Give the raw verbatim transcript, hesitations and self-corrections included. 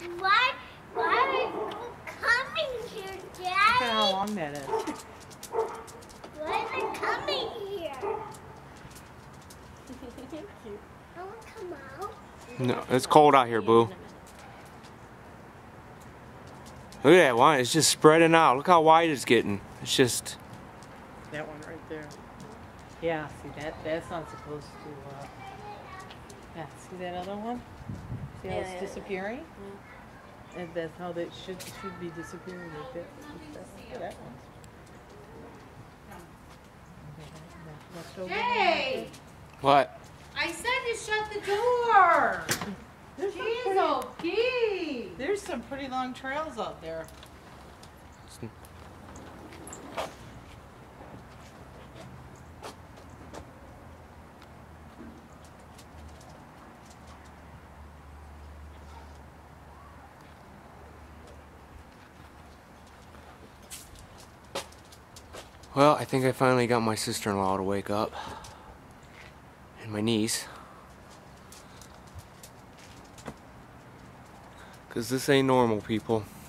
Why, why are you coming here, Daddy? Look at how long that is. Why are they coming here? Don't come out. No, it's cold out here, Boo. Look at that one. It's just spreading out. Look how wide it's getting. It's just... That one right there. Yeah, see that? That's not supposed to, uh... Yeah, see that other one? See how Yeah, it's yeah, disappearing? Yeah. And that's how that should should be disappearing like that. That's that one. Left over. Hey! What? I said to shut the door! There's some, Jeez, pretty, okay! there's some pretty long trails out there. Well, I think I finally got my sister-in-law to wake up. And my niece. Because this ain't normal, people.